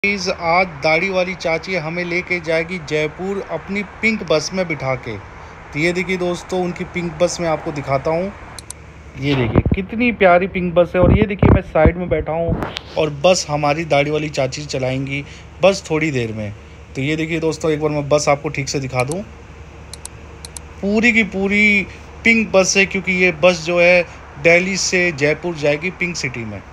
आज दाढ़ी वाली चाची हमें लेके जाएगी जयपुर अपनी पिंक बस में बिठा के। तो ये देखिए दोस्तों, उनकी पिंक बस में आपको दिखाता हूँ। ये देखिए कितनी प्यारी पिंक बस है। और ये देखिए मैं साइड में बैठा हूँ और बस हमारी दाढ़ी वाली चाची चलाएंगी बस थोड़ी देर में। तो ये देखिए दोस्तों, एक बार मैं बस आपको ठीक से दिखा दूँ। पूरी की पूरी पिंक बस है, क्योंकि ये बस जो है दिल्ली से जयपुर जाएगी पिंक सिटी में।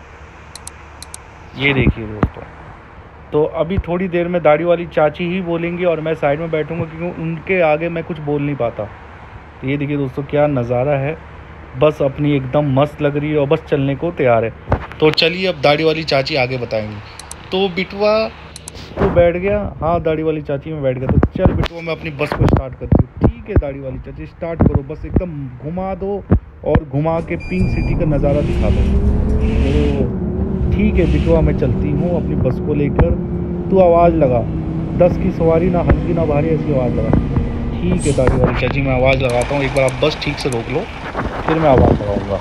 ये देखिए दोस्तों, तो अभी थोड़ी देर में दाढ़ी वाली चाची ही बोलेंगी और मैं साइड में बैठूंगा, क्योंकि उनके आगे मैं कुछ बोल नहीं पाता। तो ये देखिए दोस्तों, क्या नज़ारा है। बस अपनी एकदम मस्त लग रही है और बस चलने को तैयार है। तो चलिए अब दाढ़ी वाली चाची आगे बताएंगी। तो बिटवा तो बैठ गया। हाँ, दाढ़ी वाली चाची में बैठ गया। तो चल बिटवा, मैं अपनी बस को स्टार्ट करती हूँ। ठीक है दाढ़ी वाली चाची, स्टार्ट करो। बस एकदम घुमा दो और घुमा के पिंक सिटी का नज़ारा दिखा दो। तो ठीक है बिटवा, मैं चलती हूँ अपनी बस को लेकर। तू आवाज़ लगा, 10 की सवारी, ना हल्की ना भारी, ऐसी आवाज़ लगा। ठीक है दाढ़ी वाली चाची, मैं आवाज़ लगाता हूँ। एक बार आप बस ठीक से रोक लो, फिर मैं आवाज़ लगाऊंगा।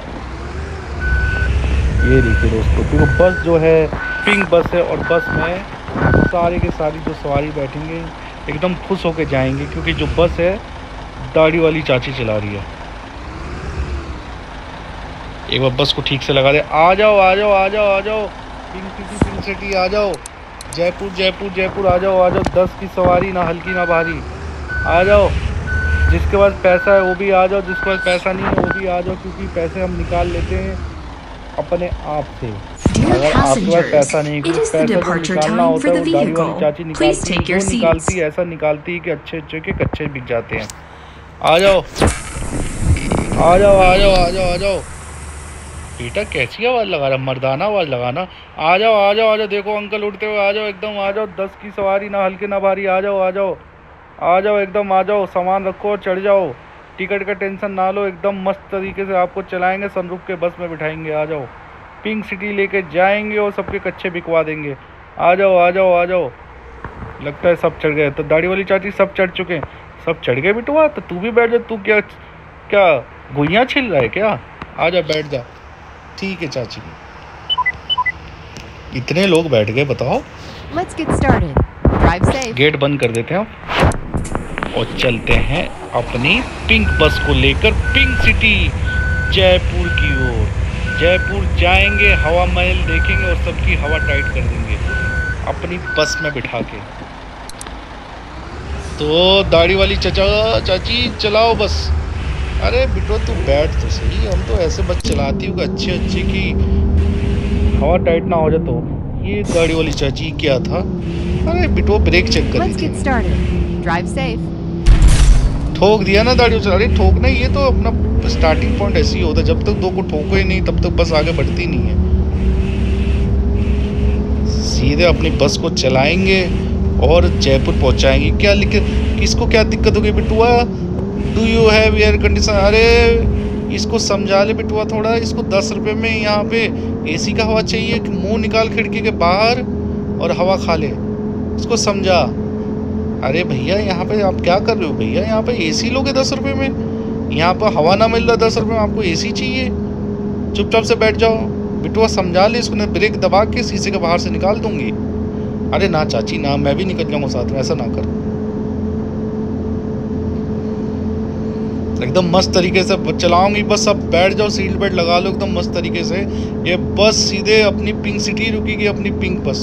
ये देखिए दोस्तों, क्योंकि बस जो है पिंक बस है और बस में सारे के सारी जो सवारी बैठेंगे एकदम खुश होके जाएंगे, क्योंकि जो बस है दाढ़ी वाली चाची चला रही है। एक बार बस को ठीक से लगा दे। आ जाओ आ जाओ आ जाओ आ जाओ, पिंक सिटी आ जाओ, जयपुर जयपुर जयपुर आ जाओ आ जाओ। 10 की सवारी, ना हल्की ना भारी, आ जाओ। जिसके पास पैसा है वो भी आ जाओ, जिसके पास पैसा नहीं है वो भी आ जाओ, क्योंकि पैसे हम निकाल लेते हैं अपने आप से। अगर आपके पास पैसा नहीं, क्योंकि पैसा जो निकालना होता है वो दाढ़ी वाली चाची निकालती है। जो निकालती है ऐसा निकालती है कि अच्छे अच्छे के कच्चे बिक जाते हैं। आ जाओ आ जाओ आ जाओ आ जाओ आ जाओ। बेटा कैसी आवाज़ लगा रहा, मर्दाना आवाज़ लगाना। आ जाओ आ जाओ आ जाओ, देखो अंकल उठते हुए, आ जाओ एकदम आ जाओ। 10 की सवारी, ना हल्के ना भारी, आ जाओ आ जाओ आ जाओ एकदम आ जाओ। सामान रखो और चढ़ जाओ। टिकट का टेंशन ना लो, एकदम मस्त तरीके से आपको चलाएंगे, सनरूफ के बस में बिठाएंगे। आ जाओ, पिंक सिटी लेके जाएंगे और सबके कच्चे बिकवा देंगे। आ जाओ आ जाओ आ जाओ। लगता है सब चढ़ गए। तो दाढ़ी वाली चाची सब चढ़ चुके हैं। सब चढ़ गए बिटुआ, तो तू भी बैठ जा। तू क्या क्या गुइयाँ छिल रहा है क्या? आ जा बैठ जा। ठीक है चाची, इतने लोग बैठ गए, बताओ। Let's get started. Drive safe. Gate बंद कर देते हैं और चलते हैं अपनी पिंक बस को लेकर पिंक सिटी जयपुर की ओर। जयपुर जाएंगे, हवा महल देखेंगे और सबकी हवा टाइट कर देंगे अपनी बस में बिठा के। तो दाढ़ी वाली चाची चलाओ बस। अरे बिटो तू बैठ तो सही, हम तो ऐसे बस चलाती हूँ अच्छी अच्छी की हवा टाइट ना हो जाए। तो ये गाड़ी वाली चाची क्या था? अरे बिटो ब्रेक चेक कर Let's get started. Drive safe. ठोक दिया ना दाढ़ी वाली। अरे ठोकना, ये तो अपना स्टार्टिंग पॉइंट ऐसे ही होता है, जब तक दो को ठोको ही नहीं तब तक बस आगे बढ़ती नहीं है। सीधे अपनी बस को चलाएंगे और जयपुर पहुंचाएंगे। क्या लिखे, किसको क्या दिक्कत हो गई बिटुआ? Do you have air condition? अरे इसको समझा ले बिटुआ थोड़ा। इसको 10 रुपये में यहाँ पे एसी का हवा चाहिए, मुंह निकाल खिड़की के बाहर और हवा खा ले। इसको समझा। अरे भैया यहाँ पे आप क्या कर रहे हो भैया? यहाँ पे एसी लोगे 10 रुपये में? यहाँ पर हवा ना मिल रहा 10 रुपये में, आपको एसी चाहिए? चुपचाप से बैठ जाओ। बिटुआ समझा ले इसको, ब्रेक दबा के शीशे के बाहर से निकाल दूंगी। अरे ना चाची ना, मैं भी निकल जाऊँगा साथ में, ऐसा ना कर। एकदम मस्त तरीके से चलाऊंगी बस। अब बैठ जाओ, सीट बेल्ट लगा लो एकदम मस्त तरीके से। ये बस सीधे अपनी पिंक सिटी रुकेगी, अपनी पिंक बस।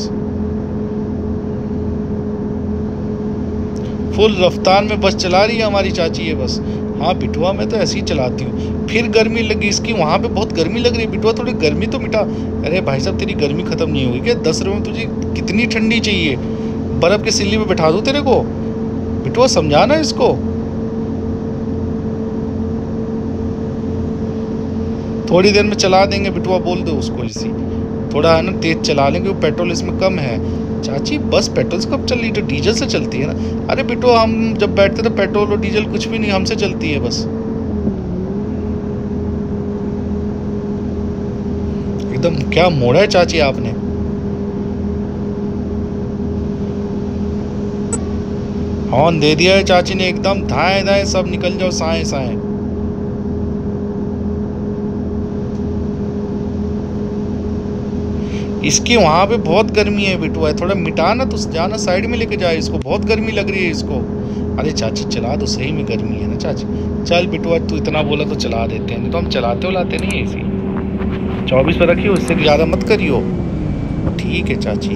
फुल रफ्तार में बस चला रही है हमारी चाची ये बस। हाँ बिटुआ, मैं तो ऐसे ही चलाती हूँ। फिर गर्मी लगी इसकी, वहाँ पे बहुत गर्मी लग रही है बिटुआ, थोड़ी गर्मी तो मिटा। अरे भाई साहब, तेरी गर्मी खत्म नहीं होगी क्या? 10 रुपये में तुझे कितनी ठंडी चाहिए? बर्फ के सिल्ली में बैठा दूँ तेरे को? बिटुआ समझाना इसको। थोड़ी देर में चला देंगे बिटुआ, बोल दो उसको इसी थोड़ा है ना तेज चला लेंगे, पेट्रोल इसमें कम है। चाची बस पेट्रोल से कब चल रही? तो डीजल से चलती है ना। अरे बिटुआ, हम जब बैठते थे पेट्रोल और डीजल कुछ भी नहीं, हमसे चलती है बस। एकदम क्या मोड़ा है चाची आपने। हॉर्न दे दिया है चाची ने एकदम, धाए धाए सब निकल जाओ साए साए। इसकी वहां पे बहुत गर्मी है बिटुआ, थोड़ा मिटा ना, तो जाना साइड में लेके जाए इसको, बहुत गर्मी लग रही है इसको। अरे चाची चला दो, सही में गर्मी है ना चाची। चल बिटुआ तू इतना बोला तो चला देते हैं, नहीं तो हम चलाते लाते नहीं है इसी। 24 पे रखियो, इससे ज़्यादा मत करियो। ठीक है चाची।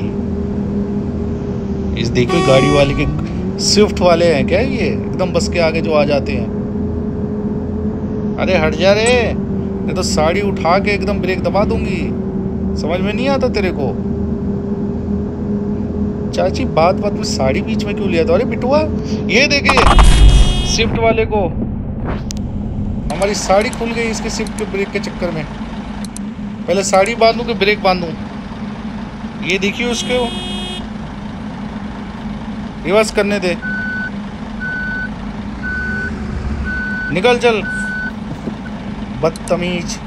इस देखियो गाड़ी वाले के, स्विफ्ट वाले हैं क्या ये, एकदम बस के आगे जो आ जाते हैं। अरे हट जा रे, नहीं तो साड़ी उठा के एकदम ब्रेक दबा दूंगी। समझ में नहीं आता तेरे को? चाची बात बात में साड़ी बीच में क्यों लिया था? अरे बिटुआ ये देखे शिफ्ट वाले को, हमारी साड़ी खुल गई इसके शिफ्ट के ब्रेक के चक्कर में। पहले साड़ी बांधूं कि ब्रेक बांधूं? ये देखिए उसको रिवर्स करने दे, निकल चल बदतमीज।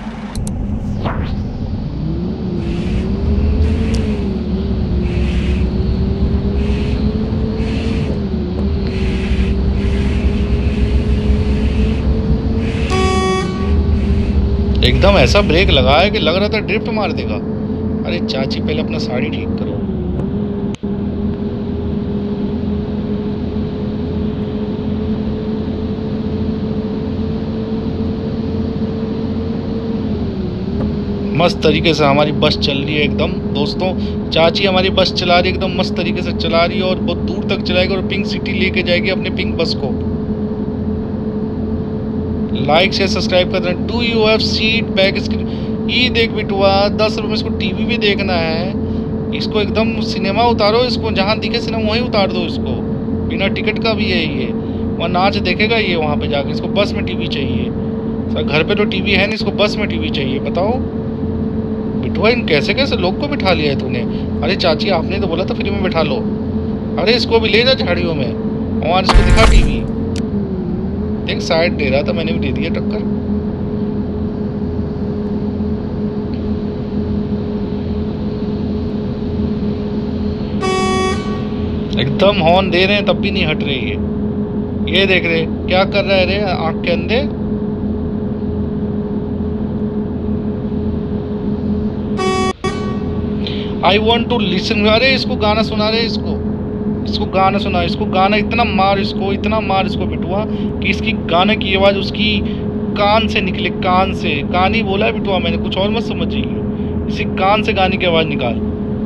एकदम ऐसा ब्रेक लगाया कि लग रहा था ड्रिफ्ट मार देगा। अरे चाची पहले अपना साड़ी ठीक करो। मस्त तरीके से हमारी बस चल रही है एकदम दोस्तों। चाची हमारी बस चला रही है एकदम मस्त तरीके से चला रही है, और बहुत दूर तक चलाएगी और पिंक सिटी लेके जाएगी अपने पिंक बस को। लाइक शेयर सब्सक्राइब कर देना। Do you have seat back screen? ये देख बिटुआ 10 रुपये में इसको टीवी भी देखना है, इसको एकदम सिनेमा उतारो, इसको जहाँ दिखे सिनेमा वहीं उतार दो इसको, बिना टिकट का भी है ये। वहाँ नाच देखेगा ये वहाँ पे जाके, इसको बस में टीवी चाहिए। सर घर पे तो टीवी है नहीं, इसको बस में टीवी चाहिए। बताओ बिटुआ इन कैसे कैसे लोग को बिठा लिया है तूने? अरे चाची आपने तो बोला था फ्री में बिठा लो। अरे इसको भी ले जा झाड़ियों में, और इसको दिखा टीवी। देख साइड दे रहा था, मैंने भी दे दिया टक्कर। एकदम हॉर्न दे रहे हैं तब भी नहीं हट रही है। ये देख रहे क्या कर रहा है रे आंख के अंदर। I want to listen. अरे इसको गाना सुना रहे, इसको गाना सुना, इसको गाना इतना मार इसको, इतना मार इसको बिटुआ कि इसकी गाने की आवाज़ उसकी कान से निकले, कान से। कान ही बोला है बिटुआ मैंने, कुछ और मत समझिए। इसी कान से गाने की आवाज़ निकाल।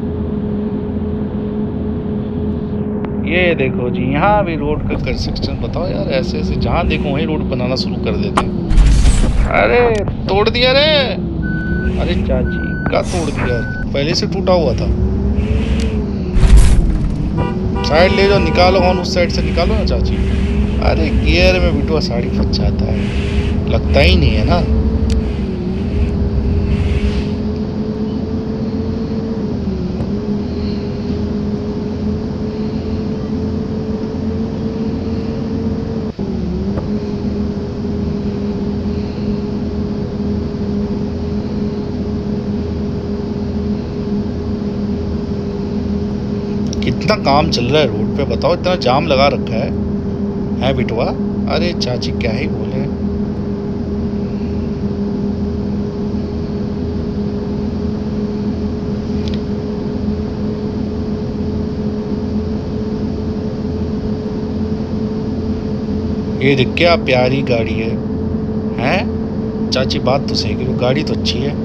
ये देखो जी यहाँ भी रोड का कंस्ट्रक्शन। बताओ यार ऐसे ऐसे जहाँ देखो वहीं रोड बनाना शुरू कर देते हैं। अरे तोड़ दिया रे। अरे चाची क्या तोड़ दिया? पहले से टूटा हुआ था। साइड ले जाओ, निकालो हॉर्न, उस साइड से निकालो ना चाची। अरे गियर में बिटुआ साड़ी फंस जाता है, लगता ही नहीं है ना। कितना काम चल रहा है रोड पे बताओ, इतना जाम लगा रखा है बिटुआ। अरे चाची क्या ही बोले। ये देख क्या प्यारी गाड़ी है, हैं? चाची बात तो सही है, गाड़ी तो अच्छी है।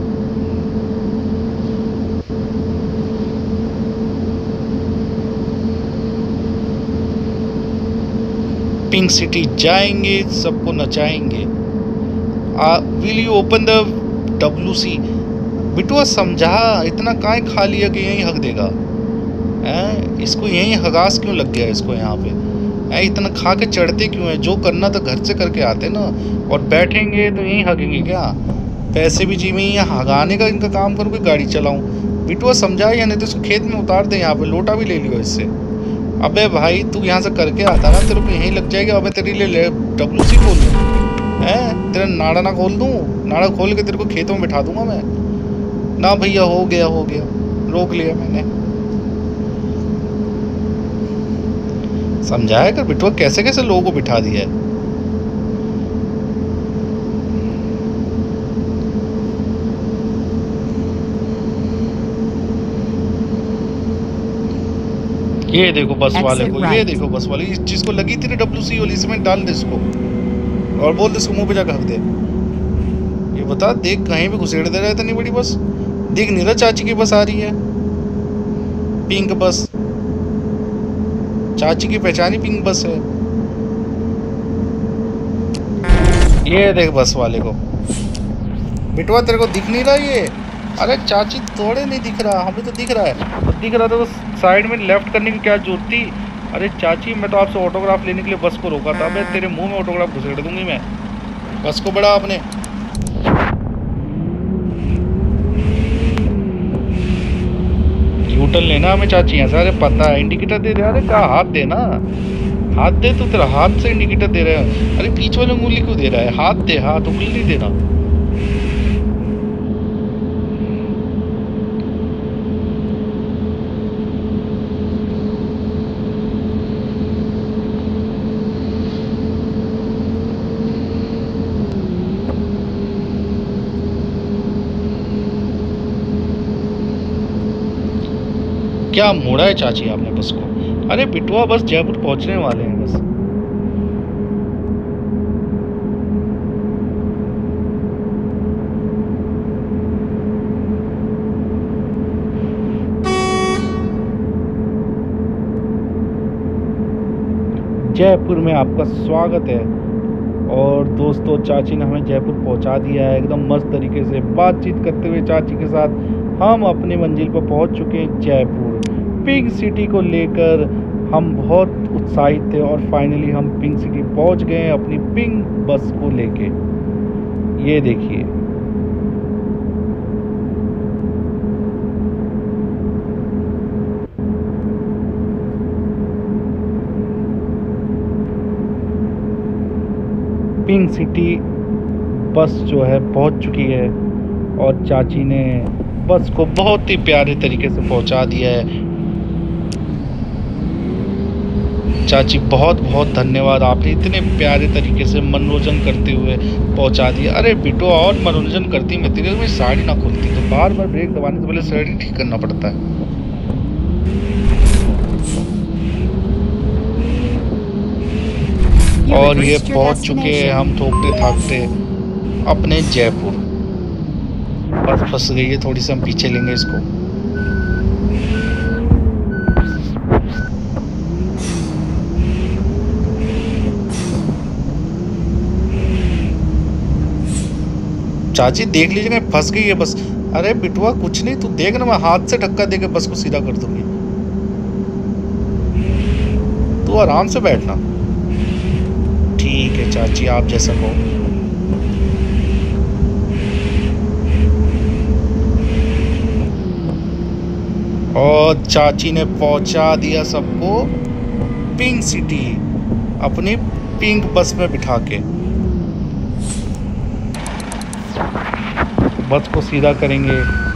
पिंक सिटी जाएंगे, सबको नचाएंगे। Will you open the WC? बिटुआ समझा, इतना काहे खा लिया कि यहीं हक देगा? इसको यहीं हगास क्यों लग गया इसको यहाँ पे? इतना खा के चढ़ते क्यों है? जो करना तो घर से करके आते ना, और बैठेंगे तो यहीं हगेंगे क्या? पैसे भी जी में यहाँ हगाने का इनका काम करूँ कि गाड़ी चलाऊँ? बिटुआ समझा या नहीं तो इसको खेत में उतार दे, यहाँ पे लोटा भी ले लियो इससे। अबे भाई तू यहाँ से करके आता ना, तेरे को यहीं लग जाएगा। अबे तेरे लिए WC खोल दूँ है? तेरा नाड़ा ना खोल दूँ? नाड़ा खोल के तेरे को खेतों में बिठा दूंगा मैं। ना भैया हो गया, रोक लिया मैंने। समझाया कर बिटुआ, कैसे कैसे लोगों को बिठा दिया है। ये देखो बस वाले Exit को, ये right. देखो बस वाले, इस चीज को लगी थी WC वाली, इसमें डाल दे इसको और बोल दे इसको मुंह पे जाकर हक दे। ये बता, देख कहीं भी घुसेड़ दे रहा है इतनी बड़ी बस। देख नहीं रहा चाची की बस आ रही है, पिंक बस, चाची की पहचानी पिंक बस है। ये देख बस वाले को, बिटवा तेरे को दिख नहीं रहा ये? अरे चाची थोड़े नहीं दिख रहा, हमें तो दिख रहा है। तो दिख रहा था तो साइड में लेफ्ट करने की क्या जरूरत थी? अरे चाची मैं तो आपसे ऑटोग्राफ लेने के लिए बस को रोका था। मैं तेरे मुंह में ऑटोग्राफ घुसेड़ दूंगी मैं। बस को बढ़ा आपने। यूटर्न लेना हमें चाची यहाँ से। अरे पता है, इंडिकेटर दे रहे। अरे कहा हाथ देना, हाथ दे। तो तेरा हाथ से इंडिकेटर दे रहे हैं। अरे बीच वाले उंगली क्यों दे रहा है? हाथ दे, हाथ उंगली नहीं देना। क्या मोड़ा है चाची आपने बस को? अरे बिटुआ बस जयपुर पहुंचने वाले हैं बस। जयपुर में आपका स्वागत है। और दोस्तों चाची ने हमें जयपुर पहुंचा दिया है एकदम मस्त तरीके से। बातचीत करते हुए चाची के साथ हम अपनी मंजिल पर पहुंच चुके हैं जयपुर। पिंक सिटी को लेकर हम बहुत उत्साहित थे और फाइनली हम पिंक सिटी पहुंच गए हैं अपनी पिंक बस को लेके। ये देखिए, पिंक सिटी बस जो है पहुंच चुकी है और चाची ने बस को बहुत ही प्यारे तरीके से पहुंचा दिया है। चाची बहुत बहुत धन्यवाद, आपने इतने प्यारे तरीके से मनोरंजन करते हुए पहुंचा दिया। अरे बिटो और मनोरंजन करती मैं तेरे में साड़ी ना खुलती तो बार बार ब्रेक दबाने से पहले साड़ी ठीक करना पड़ता है। और ये पहुंच चुके हैं हम थोकते थाकते अपने जयपुर। बस फंस गई है थोड़ी सी, हम पीछे लेंगे इसको। चाची देख लीजिएगा फंस गई है बस। अरे बिटुआ कुछ नहीं, तू देख ना, मैं हाथ से धक्का देके बस को सीधा कर दूंगी। तू आराम से बैठना। ठीक है चाची, आप जैसा कहो। और चाची ने पहुंचा दिया सबको पिंक सिटी अपनी पिंक बस में बिठा के। बस को सीधा करेंगे।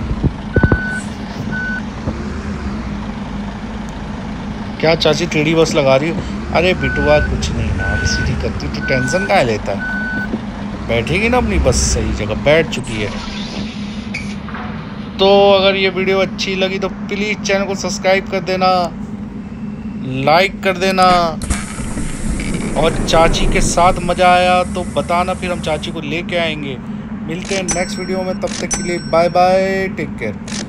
क्या चाची टेढ़ी बस लगा रही हो? अरे बिटुआ कुछ नहीं ना, अभी सीधी करती तो टेंशन काहे लेता है? बैठेगी ना अपनी बस सही जगह, बैठ चुकी है। तो अगर ये वीडियो अच्छी लगी तो प्लीज़ चैनल को सब्सक्राइब कर देना, लाइक कर देना, और चाची के साथ मज़ा आया तो बताना, फिर हम चाची को लेके आएंगे। मिलते हैं नेक्स्ट वीडियो में, तब तक के लिए बाय बाय, टेक केयर।